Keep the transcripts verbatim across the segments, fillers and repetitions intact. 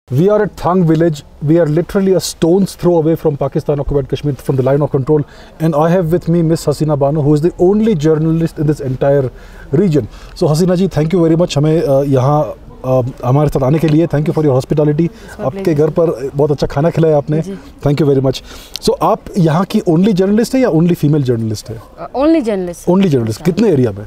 We are at Thang village. We are literally a stone's throw away from Pakistan occupied Kashmir, from the line of control. And I have with me Miss Hasina Bano, who is the only journalist in this entire region. So Hasina ji, thank you very much. हमें यहाँ हमारे साथ आने के लिए thank you for your hospitality. आपके घर पर बहुत अच्छा खाना खिलाया आपने, thank you very much. So आप यहाँ की ओनली जर्नलिस्ट है या ओनली फीमेल जर्नलिस्ट है? Only journalist. Only journalist. कितने एरिया में?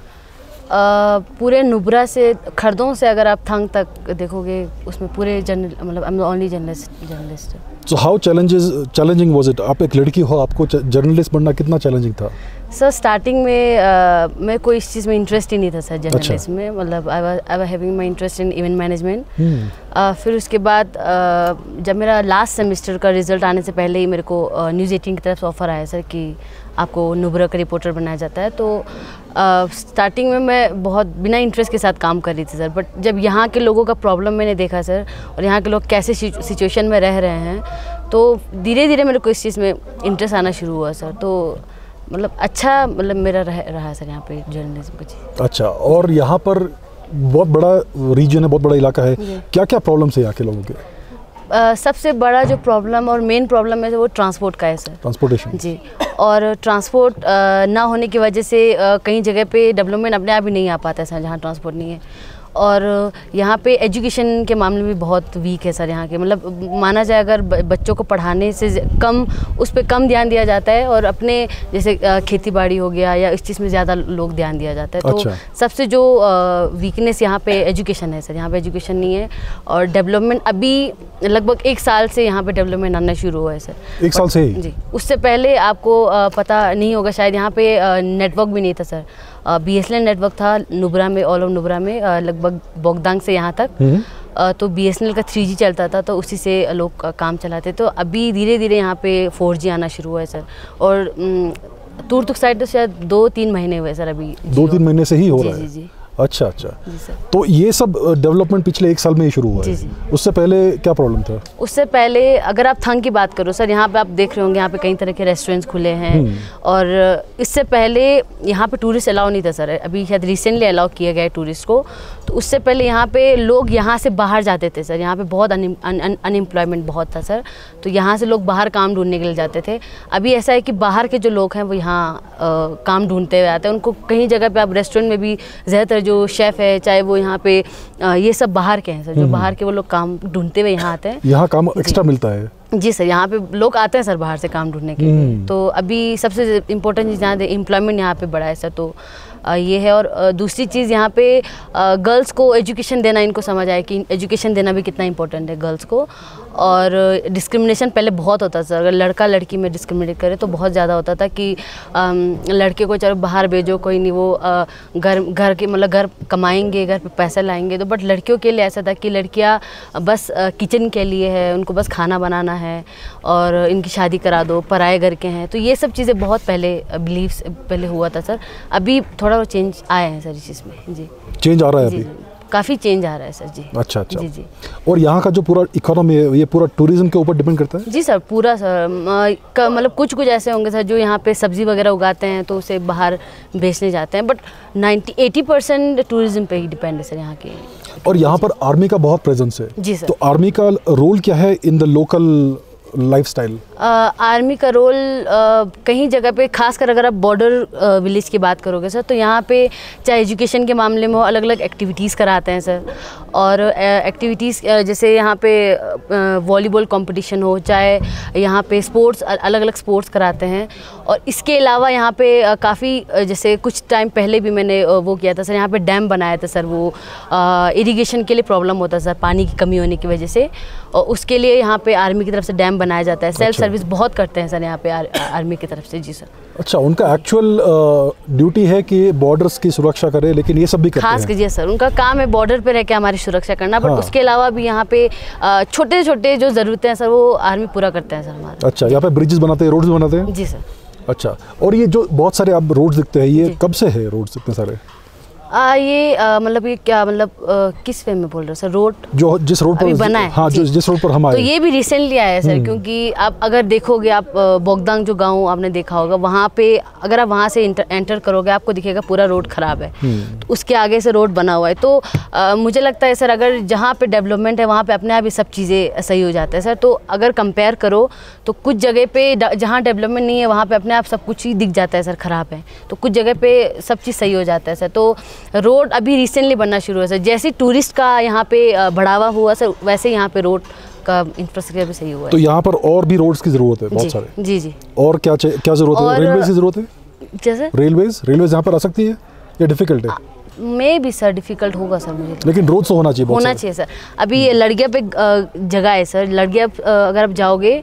Uh, पूरे नुब्रा से खरदों से अगर आप थंग तक देखोगे उसमें पूरे जर्नल मतलब I am the only journalist journalist so how challenges challenging was it? आप एक लड़की हो, आपको जर्नलिस्ट बनना कितना चैलेंजिंग था? सर स्टार्टिंग में uh, मैं कोई इस चीज़ में इंटरेस्ट ही नहीं था सर जर्नलिस्ट अच्छा। में मतलब I was I was having my interest in event management. फिर उसके बाद uh, जब मेरा लास्ट सेमेस्टर का रिजल्ट आने से पहले ही मेरे को न्यूज़ uh, एटीन की तरफ से ऑफ़र आया सर कि आपको नुब्रा का रिपोर्टर बनाया जाता है। तो स्टार्टिंग uh, में मैं बहुत बिना इंटरेस्ट के साथ काम कर रही थी सर, बट जब यहाँ के लोगों का प्रॉब्लम मैंने देखा सर और यहाँ के लोग कैसे सिचुएशन में रह रहे हैं तो धीरे धीरे मेरे को इस चीज़ में इंटरेस्ट आना शुरू हुआ सर। तो मतलब अच्छा मतलब मेरा रह रहा है सर यहाँ पे जर्नलिज्म का। अच्छा, और यहाँ पर बहुत बड़ा रीजन है, बहुत बड़ा इलाका है, क्या क्या प्रॉब्लम्स है यहाँ के लोगों के? Uh, सबसे बड़ा जो प्रॉब्लम और मेन प्रॉब्लम है वो ट्रांसपोर्ट का है सर। ट्रांसपोर्टेशन जी, और ट्रांसपोर्ट uh, ना होने की वजह से uh, कई जगह पे डेवलपमेंट अपने आप ही नहीं आ पाता है सर जहाँ ट्रांसपोर्ट नहीं है। और यहाँ पे एजुकेशन के मामले में बहुत वीक है सर यहाँ के, मतलब माना जाए अगर बच्चों को पढ़ाने से कम उस पर कम ध्यान दिया जाता है और अपने जैसे खेती बाड़ी हो गया या इस चीज़ में ज़्यादा लोग ध्यान दिया जाता है। अच्छा। तो सबसे जो वीकनेस यहाँ पे एजुकेशन है सर, यहाँ पे एजुकेशन नहीं है और डेवलपमेंट अभी लगभग एक साल से यहाँ पे डेवलपमेंट आना शुरू हुआ है सर। एक साल से ही? जी, उससे पहले आपको पता नहीं होगा शायद, यहाँ पे नेटवर्क भी नहीं था sir. B S N L network था नुब्रा में, ऑल ओवर नुब्रा में लगभग बोगदांग से यहाँ तक। तो बी एस एन एल का थ्री जी चलता था तो उसी से लोग काम चलाते। तो अभी धीरे धीरे यहाँ पे फोर जी आना शुरू हुआ है सर। और तुर्तुक साइड तो शायद दो तीन महीने हुए सर अभी। दो तीन महीने से ही हो जी, रहा है? जी जी। अच्छा अच्छा। तो ये सब डेवलपमेंट पिछले एक साल में ही शुरू हुआ है? जी, उससे पहले क्या प्रॉब्लम था? उससे पहले अगर आप थंग की बात करो सर, यहाँ पे आप देख रहे होंगे यहाँ पे कई तरह के रेस्टोरेंट्स खुले हैं और इससे पहले यहाँ पे टूरिस्ट अलाउ नहीं था सर। अभी शायद रिसेंटली अलाउ किया गया है टूरिस्ट को। तो उससे पहले यहाँ पे लोग यहाँ से बाहर जाते थे सर, यहाँ पे बहुत अनएम्प्लॉयमेंट बहुत था सर, तो यहाँ से लोग बाहर काम ढूंढने के लिए जाते थे। अभी ऐसा है कि बाहर के जो लोग हैं वो यहाँ काम ढूंढते हुए आते हैं। उनको कहीं जगह पे आप रेस्टोरेंट में भी ज़्यादातर जो शेफ़ है चाहे वो यहाँ पे आ, ये सब बाहर के हैं सर, जो बाहर के वो लोग काम ढूंढते हुए यहाँ आते हैं। यहाँ काम एक्स्ट्रा मिलता है? जी सर, यहाँ पे लोग आते हैं सर बाहर से काम ढूंढने के लिए। तो अभी सबसे इम्पोर्टेंट चीज़ यहाँ एम्प्लॉयमेंट यहाँ पे बढ़ा है सर। तो ये है। और दूसरी चीज़ यहाँ पे गर्ल्स को एजुकेशन देना, इनको समझ आए कि एजुकेशन देना भी कितना इम्पोर्टेंट है गर्ल्स को। और डिस्क्रिमिनेशन पहले बहुत होता था सर, अगर लड़का लड़की में डिस्क्रिमिनेट करे तो बहुत ज़्यादा होता था कि लड़के को चलो बाहर भेजो कोई नहीं, वो घर घर के मतलब घर कमाएंगे, घर पे पैसा लाएंगे। तो बट लड़कियों के लिए ऐसा था कि लड़कियाँ बस किचन के लिए है, उनको बस खाना बनाना है और इनकी शादी करा दो, पराए घर के हैं। तो ये सब चीज़ें बहुत पहले बिलीव्स पहले हुआ था सर। अभी थोड़ा चेंज आए हैं सर इस चीज़ में। जी, चेंज आ रहा है? अभी काफ़ी चेंज आ रहा है सर। जी अच्छा अच्छा। जी जी। और यहाँ का जो पूरा इकोनॉमी है ये पूरा टूरिज्म के ऊपर डिपेंड करता है? जी सर, पूरा सर मतलब कुछ कुछ ऐसे होंगे सर जो यहाँ पे सब्जी वगैरह उगाते हैं तो उसे बाहर बेचने जाते हैं, but ninety eighty percent tourism पे ही डिपेंड है सर यहाँ के। और यहाँ पर आर्मी का बहुत प्रेजेंस है। जी सर। तो आर्मी का रोल क्या है in the local lifestyle? Army का रोल कहीं जगह पे खासकर अगर आप बॉर्डर विलेज की बात करोगे सर तो यहाँ पे चाहे एजुकेशन के मामले में हो अलग अलग एक्टिविटीज़ कराते हैं सर। और एक्टिविटीज़ जैसे यहाँ पे वॉलीबॉल कंपटीशन हो, चाहे यहाँ पे स्पोर्ट्स अलग अलग स्पोर्ट्स कराते हैं। और इसके अलावा यहाँ पे काफ़ी जैसे कुछ टाइम पहले भी मैंने वो किया था सर, यहाँ पे डैम बनाया था सर। वो इरिगेशन के लिए प्रॉब्लम होता सर पानी की कमी होने की वजह से, और उसके लिए यहाँ पे आर्मी की तरफ से डैम बनाया जाता है। सेल्फ अच्छा। सर्विस बहुत करते हैं सर यहाँ पे आर, आर्मी की तरफ से। जी सर। अच्छा, उनका एक्चुअल ड्यूटी है कि बॉर्डर्स की सुरक्षा करे, लेकिन ये सब भी करते हैं? खास कीजिए सर, उनका काम है बॉर्डर पे रह के हमारी सुरक्षा करना। बट हाँ। उसके अलावा भी यहाँ पे छोटे छोटे जो ज़रूरतें हैं सर वो आर्मी पूरा करते हैं सर हमारा। अच्छा, यहाँ पे ब्रिजेस बनाते हैं, रोड्स बनाते हैं? जी सर। अच्छा, और ये जो बहुत सारे अब रोड्स दिखते हैं ये कब से है रोड्स इतने सारे? आ, ये आ, मतलब ये क्या मतलब आ, किस वे में बोल रहे हो सर? रोड जो जिस रोड पर बना है, हाँ, जो जिस रोड पर हम आए, तो ये भी रिसेंटली आया है सर। क्योंकि आप अगर देखोगे, आप बोगदांग जो गांव आपने देखा होगा, वहाँ पे अगर आप वहाँ से एंटर करोगे आपको दिखेगा पूरा रोड खराब है, तो उसके आगे से रोड बना हुआ है। तो आ, मुझे लगता है सर अगर जहाँ पे डेवलपमेंट है वहाँ पे अपने आप ये सब चीज़ें सही हो जाता है सर। तो अगर कंपेयर करो तो कुछ जगह पे जहाँ डेवलपमेंट नहीं है वहाँ पे अपने आप सब कुछ ही दिख जाता है सर खराब है, तो कुछ जगह पे सब चीज़ सही हो जाता है सर। तो रोड अभी रिसेंटली बनना शुरू हुआ सर। जैसे टूरिस्ट का यहाँ पे बढ़ावा हुआ सर, वैसे यहाँ पे रोड का इंफ्रास्ट्रक्चर भी सही हुआ है। तो यहाँ पर और भी रोड्स की जरूरत है बहुत सारे। जी जी। और क्या क्या जरूरत है? रेलवे की जरूरत है? जैसे रेलवेज रेलवेज यहाँ पर आ सकती है या डिफिकल्ट है? मे भी सर डिफिकल्ट होगा सर मुझे, लेकिन रोड तो होना चाहिए, होना चाहिए सर। अभी लड़गिया पे जगह है सर, लड़गिया अगर आप जाओगे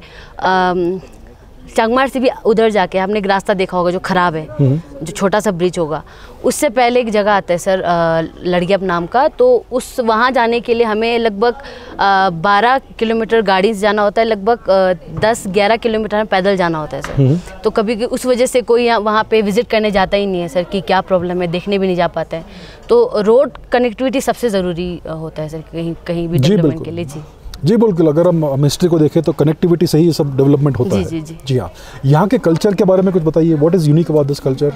चांगमार से भी उधर जाके आपने एक रास्ता देखा होगा जो खराब है, जो छोटा सा ब्रिज होगा, उससे पहले एक जगह आता है सर लड़गिया नाम का। तो उस वहाँ जाने के लिए हमें लगभग बारह किलोमीटर गाड़ी से जाना होता है, लगभग दस ग्यारह किलोमीटर हमें पैदल जाना होता है सर। तो कभी उस वजह से कोई वहाँ पे विजिट करने जाता ही नहीं है सर कि क्या प्रॉब्लम है, देखने भी नहीं जा पाते हैं। तो रोड कनेक्टिविटी सबसे ज़रूरी होता है सर कहीं कहीं भी डेवलपमेंट के लिए। जी जी बिल्कुल। अगर हम हिस्ट्री को देखें तो कनेक्टिविटी से ही सब डेवलपमेंट होता जी, है। जी जी जी हाँ। यहाँ के कल्चर के बारे में कुछ बताइए, what is unique about this culture?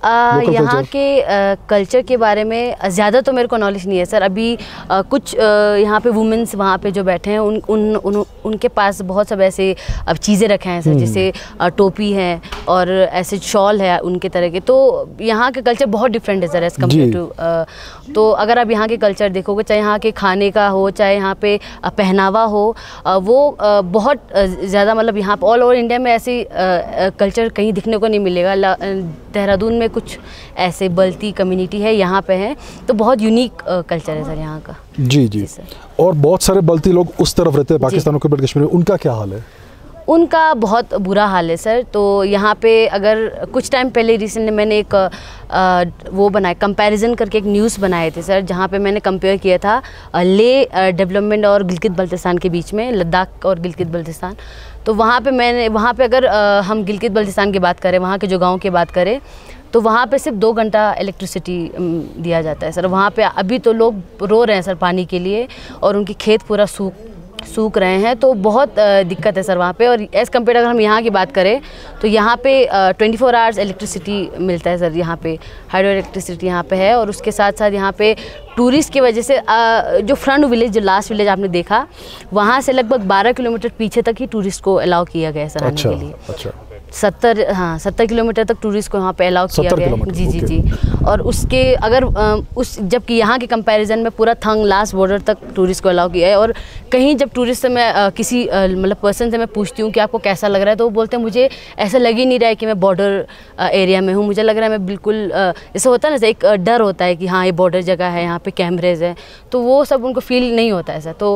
यहाँ के कल्चर के बारे में ज़्यादा तो मेरे को नॉलेज नहीं है सर। अभी आ, कुछ यहाँ पे वुमेंस वहाँ पे जो बैठे हैं उन उन, उन उनके पास बहुत सब ऐसे अब चीज़ें रखे हैं सर, जैसे टोपी है और ऐसे शॉल है उनके तरह के। तो यहाँ के कल्चर बहुत डिफरेंट है सर एज़ कम्पेयर टू। तो अगर आप यहाँ के कल्चर देखोगे, चाहे यहाँ के खाने का हो, चाहे यहाँ पे पहनावा हो, वो बहुत ज़्यादा मतलब यहाँ पर ऑल ओवर इंडिया में ऐसी कल्चर कहीं दिखने को नहीं मिलेगा। देहरादून में कुछ ऐसे बल्ती कम्युनिटी है यहाँ पे है, तो बहुत यूनिक कल्चर है सर यहाँ का। जी जी, जी सर। और बहुत सारे बल्ती लोग उस तरफ रहते हैं पाकिस्तान ऑक्यूपाइड कश्मीर में, उनका क्या हाल है? उनका बहुत बुरा हाल है सर। तो यहाँ पे अगर कुछ टाइम पहले रिसेंटली मैंने एक आ, वो बनाया कंपैरिजन करके एक न्यूज़ बनाए थे सर, जहाँ पे मैंने कंपेयर किया था ले डेवलपमेंट और गिलगित बल्तिस्तान के बीच में, लद्दाख और गिलगित बल्तिस्तान। तो वहाँ पे मैंने वहाँ पे अगर आ, हम गिलगित बल्तिस्तान की बात करें, वहाँ के जो गाँव की बात करें, तो वहाँ पे सिर्फ दो घंटा इलेक्ट्रिसिटी दिया जाता है सर। वहाँ पे अभी तो लोग रो रहे हैं सर पानी के लिए, और उनके खेत पूरा सूख सूख रहे हैं। तो बहुत दिक्कत है सर वहाँ पे। और एज़ कम्पेयर अगर हम यहाँ की बात करें तो यहाँ पे ट्वेंटी फोर आवर्स इलेक्ट्रिसिटी मिलता है सर। यहाँ पे हाइड्रो इलेक्ट्रिसिटी यहाँ पे है, और उसके साथ साथ यहाँ पे टूरिस्ट की वजह से आ, जो फ्रंट विलेज, जो लास्ट विलेज आपने देखा, वहाँ से लगभग बारह किलोमीटर पीछे तक ही टूरिस्ट को अलाउ किया गया है सर आने के लिए। अच्छा। सत्तर हाँ सत्तर किलोमीटर तक टूरिस्ट को यहाँ पे अलाउ किया गया है। जी जी जी। और उसके अगर उस जबकि यहाँ के कंपैरिजन में पूरा थंग लास्ट बॉर्डर तक टूरिस्ट को अलाउ किया है। और कहीं जब टूरिस्ट से मैं किसी मतलब पर्सन से मैं पूछती हूँ कि आपको कैसा लग रहा है, तो वो बोलते हैं मुझे ऐसा लग ही नहीं रहा है कि मैं बॉर्डर एरिया में हूँ, मुझे लग रहा है मैं बिल्कुल जैसे होता है ना, एक डर होता है कि हाँ ये बॉर्डर जगह है, यहाँ पे कैमरेज है, तो वो सब उनको फील नहीं होता है सर। तो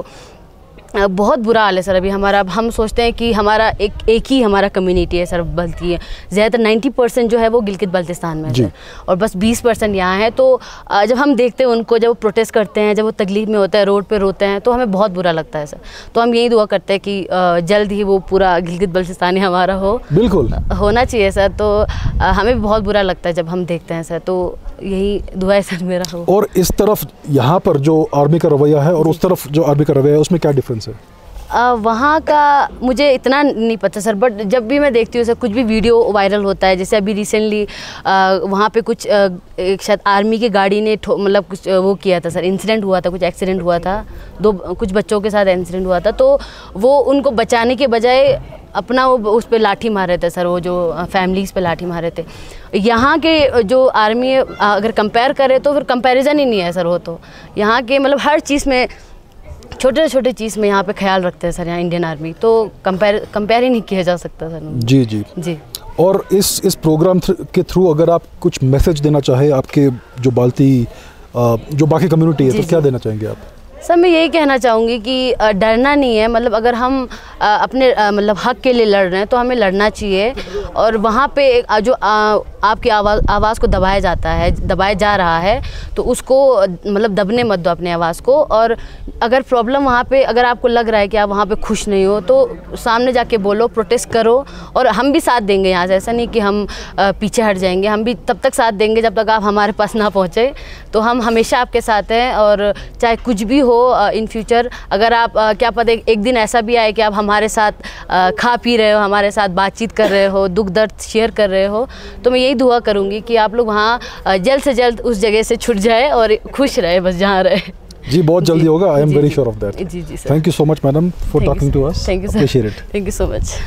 बहुत बुरा हाल है सर अभी हमारा। हम सोचते हैं कि हमारा एक एक ही हमारा कम्युनिटी है सर, बल्ती है ज़्यादातर नब्बे परसेंट जो है वो गिलगित बल्तिस्तान में है, और बस बीस परसेंट यहाँ है। तो जब हम देखते हैं उनको, जब वो प्रोटेस्ट करते हैं, जब वो तकलीफ में होता है, रोड पे रोते हैं, तो हमें बहुत बुरा लगता है सर। तो हम यही दुआ करते हैं कि जल्द ही वो पूरा गिलगित बल्तिस्तान हमारा हो। बिल्कुल होना चाहिए सर। तो हमें भी बहुत बुरा लगता है जब हम देखते हैं सर। तो यही दुआ है सर मेरा हो। और इस तरफ यहाँ पर जो आर्मी का रवैया है और उस तरफ जो आर्मी का रवैया है, उसमें क्या डिफरेंस है? आ, वहाँ का मुझे इतना नहीं पता सर, बट जब भी मैं देखती हूँ सर, कुछ भी वीडियो वायरल होता है, जैसे अभी रिसेंटली वहाँ पे कुछ आ, एक शायद आर्मी की गाड़ी ने मतलब कुछ वो किया था सर, इंसिडेंट हुआ था, कुछ एक्सीडेंट हुआ था, दो कुछ बच्चों के साथ इंसिडेंट हुआ था। तो वो उनको बचाने के बजाय अपना वो उस पर लाठी मार रहे थे सर, वो जो फैमिलीज़ पे लाठी मार रहे थे। यहाँ के जो आर्मी अगर कंपेयर करें तो फिर कंपैरिजन ही नहीं है सर। वो तो यहाँ के मतलब हर चीज़ में, छोटे छोटे चीज़ में यहाँ पे ख्याल रखते हैं सर यहाँ इंडियन आर्मी। तो कंपेयर कंपेयर ही नहीं किया जा सकता सर। जी जी जी। और इस इस प्रोग्राम के थ्रू अगर आप कुछ मैसेज देना चाहे आपके जो बाल्ती जो बाकी कम्युनिटी है, तो क्या देना चाहेंगे आप? सर मैं यही कहना चाहूँगी कि अ, डरना नहीं है, मतलब अगर हम अ, अपने अ, मतलब हक के लिए लड़ रहे हैं तो हमें लड़ना चाहिए। और वहाँ पे एक, अ, जो अ, आपकी आवाज़ आवाज़ को दबाया जाता है, दबाया जा रहा है, तो उसको अ, मतलब दबने मत दो अपने आवाज़ को। और अगर प्रॉब्लम वहाँ पे, अगर आपको लग रहा है कि आप वहाँ पे खुश नहीं हो, तो सामने जाके बोलो, प्रोटेस्ट करो। और हम भी साथ देंगे यहाँ से, ऐसा नहीं कि हम अ, पीछे हट जाएंगे, हम भी तब तक साथ देंगे जब तक आप हमारे पास ना पहुँचे। तो हम हमेशा आपके साथ हैं, और चाहे कुछ भी हो इन फ्यूचर, अगर आप अ, क्या पता एक दिन ऐसा भी आए कि आप हमारे साथ अ, खा पी रहे हो, हमारे साथ बातचीत कर रहे हो, दुख दर्द शेयर कर रहे हो, तो मैं यही दुआ करूँगी कि आप लोग वहाँ अ, जल्द से जल्द उस जगह से छुट जाए और खुश रहे, बस जहाँ रहे। जी बहुत जल्दी होगा, I am very sure of that. जी जी sir, thank you so much madam for talking to us, thank you sir, appreciate it. Thank you so much.